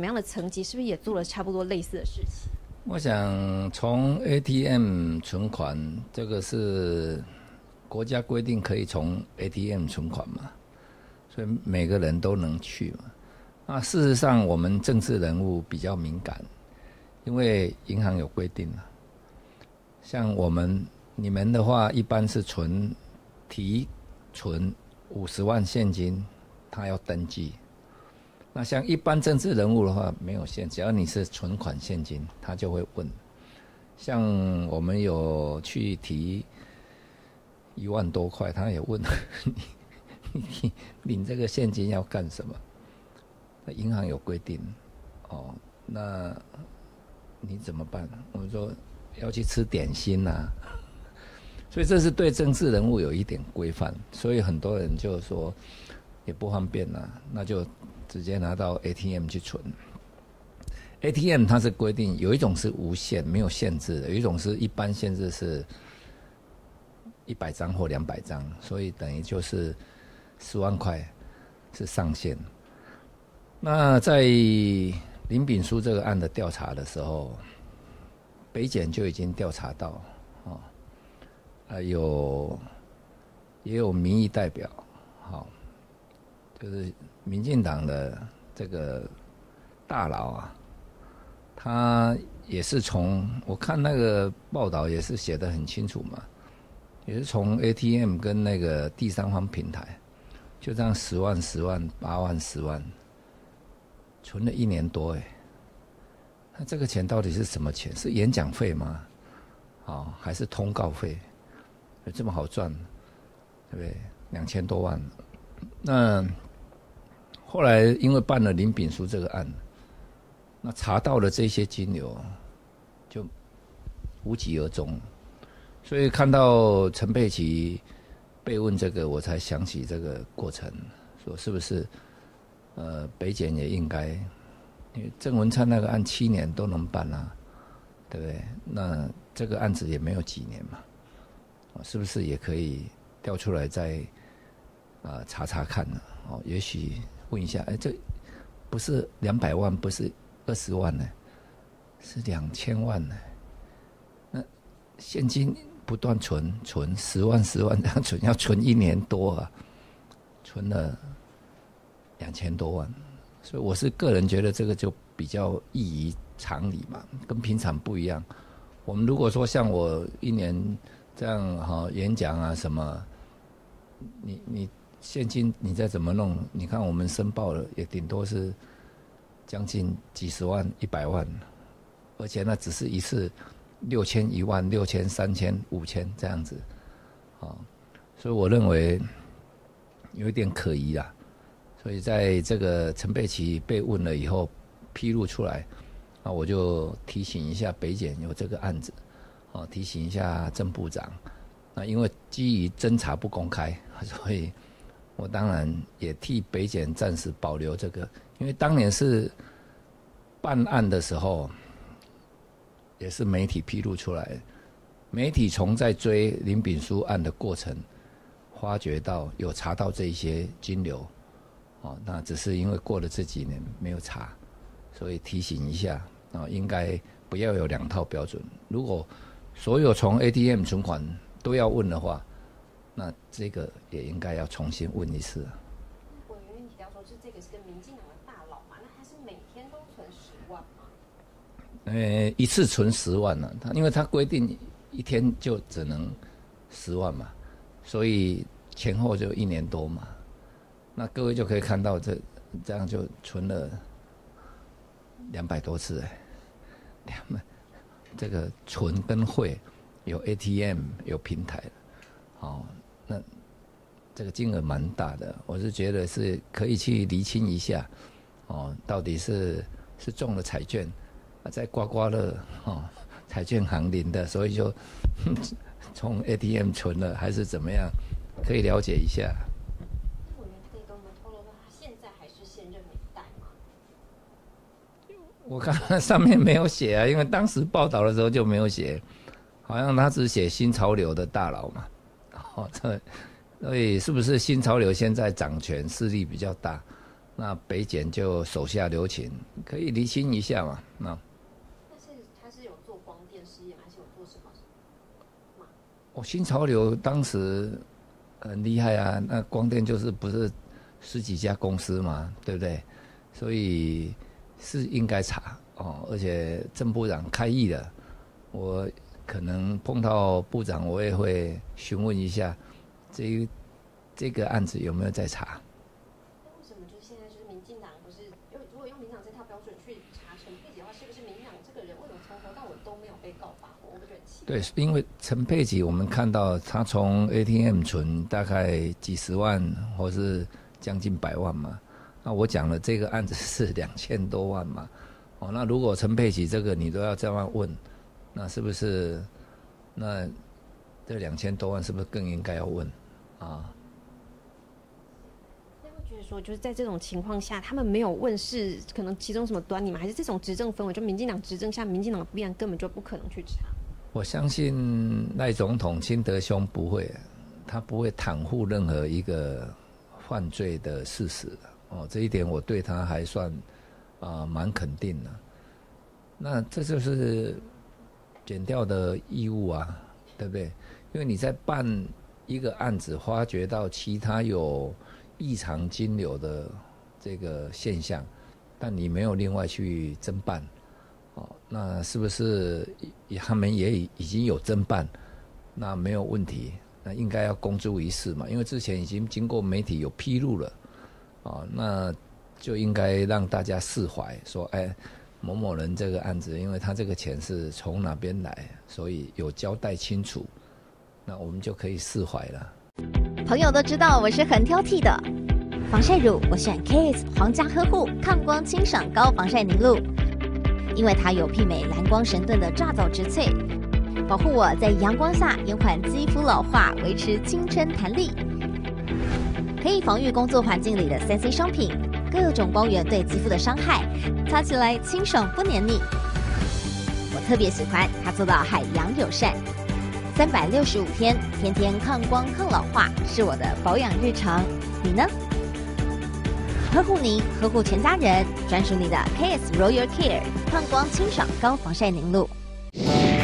么样的层级，是不是也做了差不多类似的事情？ 我想从 ATM 存款，这个是国家规定可以从 ATM 存款嘛，所以每个人都能去嘛。那事实上，我们政治人物比较敏感，因为银行有规定了。像你们的话，一般是提存50万现金，他要登记。那像一般政治人物的话，没有限，只要你是存款现金，他就会问。像我们有去提1万多块，他也问你领这个现金要干什么？那银行有规定，哦，那你怎么办？我们说要去吃点心啊，所以这是对政治人物有一点规范，所以很多人就说也不方便啊，那就直接拿到 ATM 去存。ATM 它是规定有一种是无限没有限制的，有一种是一般限制是100张或200张，所以等于就是10万块是上限。那在林炳书这个案的调查的时候，北检就已经调查到，也有民意代表，就是民进党的这个大佬啊，他也是我看那个报道也是写得很清楚嘛，也是从 ATM 跟那个第三方平台，就这样10万、10万、8万、10万，存了1年多哎。那这个钱到底是什么钱？是演讲费吗？还是通告费？这么好赚，对不对？2000多万。那后来因为办了林炳书这个案，那查到了这些金流，就无疾而终。所以看到陈佩琪被问这个，我才想起这个过程，说是不是北检也应该，因为郑文灿那个案7年都能办啊，对不对？那这个案子也没有几年嘛，是不是也可以调出来再查查看呢？也许问一下，这不是200万，不是20万呢，是2000万呢。那现金不断存10万10万这样存，要存1年多啊，存了2000多万。所以我是个人觉得这个就比较异于常理嘛，跟平常不一样。我们如果说像我1年这样演讲啊什么，你现金你再怎么弄，你看我们申报了也顶多是将近几十万、100万，而且那只是一次6000、1万、6000、3000、5000这样子，所以我认为有一点可疑啦。所以在这个陈佩琪被问了以后披露出来，那我就提醒一下北检有这个案子，提醒一下郑部长。那因为基于侦查不公开，所以我当然也替北检暂时保留这个，因为当年是办案的时候，也是媒体披露出来，媒体从在追林炳书案的过程，发觉到有查到这一些金流，那只是因为过了这几年没有查，所以提醒一下，应该不要有2套标准。如果所有从 ATM 存款都要问的话，那这个也应该要重新问一次。 委员提到说，这个是跟民进党的大佬嘛，那他是每天都存10万吗？ 一次存10万了，因为他规定一天就只能10万嘛，所以前后就1年多嘛。那各位就可以看到这样就存了200多次这个存跟汇有 ATM 有平台那这个金额蛮大的，我是觉得是可以去厘清一下到底是中了彩券在刮刮乐彩券行领的，所以就从 ATM 存了还是怎么样，可以了解一下。 委员可以跟我们透露说，他现在还是现任美代吗？ 我看上面没有写啊，因为当时报道的时候就没有写，好像他只写新潮流的大佬嘛，所以是不是新潮流现在掌权势力比较大， 那北检就手下留情，可以厘清一下嘛。那但是他是有做光电事业吗？还是有做什么？ 新潮流当时很厉害啊，那光电不是10几家公司嘛，对不对？所以是应该查哦，而且郑部长开议了，我可能碰到部长，我也会询问一下这个案子有没有在查。 那为什么就是现在就是民进党不是如果用民进党这套标准去查陈佩琪的话，是不是民进党这个人为什么从头到尾都没有被告发？我不觉得很奇怪。 对，因为陈佩琪我们看到他从 ATM 存大概几十万或是将近100万嘛，那我讲了这个案子是2000多万嘛，那如果陈佩琪这个你都要这样问，那是不是那这2000多万是不是更应该要问啊？ 那会觉得说，就是在这种情况下，他们没有问是可能其中什么端倪吗？还是这种执政氛围，就民进党执政下，民进党必然根本就不可能去查？ 我相信赖总统亲德兄不会，他不会袒护任何一个犯罪的事实这一点我对他还算蛮肯定的。那这就是检调的义务啊，对不对？因为你在办一个案子，发觉到其他有异常金流的这个现象，但你没有另外去侦办。那是不是他们也已经有侦办？那没有问题，那应该要公诸于世嘛，因为之前已经经过媒体有披露了，那就应该让大家释怀，说，某某人这个案子，因为他这个钱是从哪边来，所以有交代清楚，那我们就可以释怀了。 朋友都知道我是很挑剔的，防晒乳我选 KISS 皇家呵护抗光清爽高防晒凝露。因为它有媲美蓝光神盾的抓藻植萃，保护我在阳光下延缓肌肤老化，维持青春弹力。可以防御工作环境里的3C 商品，各种光源对肌肤的伤害，擦起来清爽不黏腻。我特别喜欢它做到海洋友善，365天，天天抗光抗老化，是我的保养日常。你呢？呵护您，呵护全家人，专属你的 KISS Royal Care 抗光清爽高防晒凝露。